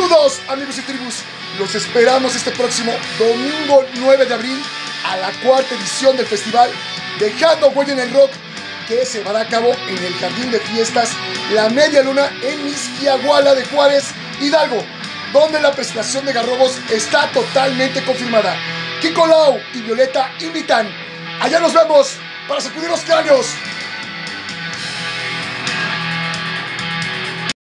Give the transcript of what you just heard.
Saludos amigos y tribus, los esperamos este próximo domingo 9 de abril a la cuarta edición del festival Dejando Huella en el Rock, que se llevará a cabo en el Jardín de Fiestas La Media Luna en Mixquiahuala de Juárez, Hidalgo, donde la presentación de Garrobos está totalmente confirmada. Kiko Lau y Violeta invitan. Allá nos vemos para sacudir los cráneos.